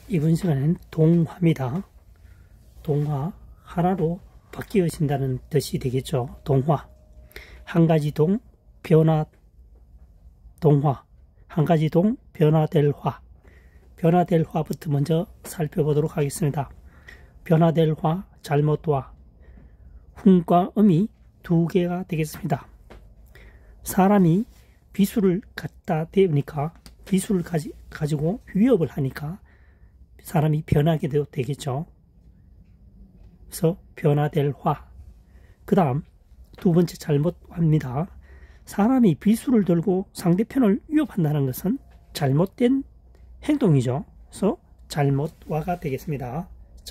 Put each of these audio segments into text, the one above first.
이번 시간엔 동화입니다. 동화, 하나로 바뀌어진다는 뜻이 되겠죠. 동화. 한 가지 동, 변화, 동화. 한 가지 동, 변화될 화. 변화될 화부터 먼저 살펴보도록 하겠습니다. 변화될 화, 잘못 화. 훈과 음이 두 개가 되겠습니다. 사람이 비수를 갖다 대니까, 비수를 가지고 위협을 하니까 사람이 변하게 되겠죠. 그래서 변화될 화. 그 다음 두 번째 잘못합니다. 사람이 비수를 들고 상대편을 위협한다는 것은 잘못된 행동이죠. 그래서 잘못화가 되겠습니다.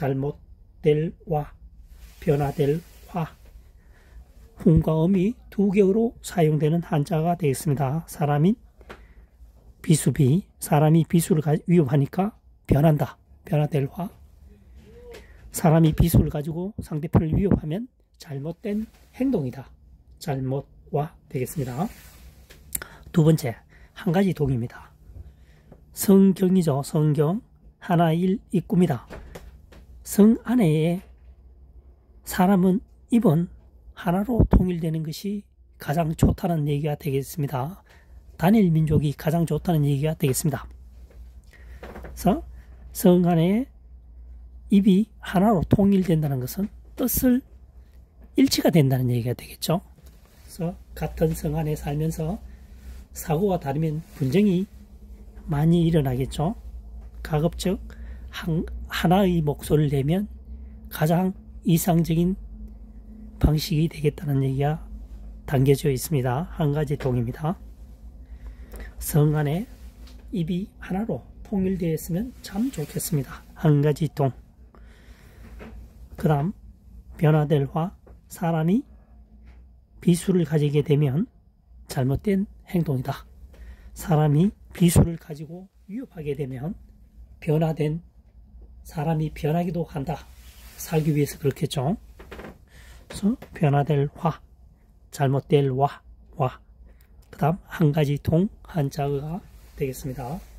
잘못될 화, 변화될 화. 훈과 음이 두 개로 사용되는 한자가 되겠습니다. 사람이 비수비, 사람이 비수를 위협하니까 변한다. 변화될 화. 사람이 비수를 가지고 상대편을 위협하면 잘못된 행동이다. 잘못화 되겠습니다. 두 번째, 한 가지 동입니다. 성경이죠. 성경. 하나일 입구입니다. 성 안에 사람은 입은 하나로 통일되는 것이 가장 좋다는 얘기가 되겠습니다. 단일 민족이 가장 좋다는 얘기가 되겠습니다. 그래서 성 안에 입이 하나로 통일된다는 것은 뜻을 일치가 된다는 얘기가 되겠죠. 그래서 같은 성 안에 살면서 사고가 다르면 분쟁이 많이 일어나겠죠. 가급적 하나의 목소리를 내면 가장 이상적인 방식이 되겠다는 얘기가 담겨져 있습니다. 한 가지 동입니다. 성 안에 입이 하나로 통일되어 있으면 참 좋겠습니다. 한 가지 동. 그 다음 변화될 화. 사람이 비수를 가지게 되면 잘못된 행동이다. 사람이 비수를 가지고 위협하게 되면 변화된 사람이 변하기도 한다. 살기 위해서 그렇겠죠. 그래서 변화될 화, 잘못될 화. 그 다음 한 가지 동, 한자어가 되겠습니다.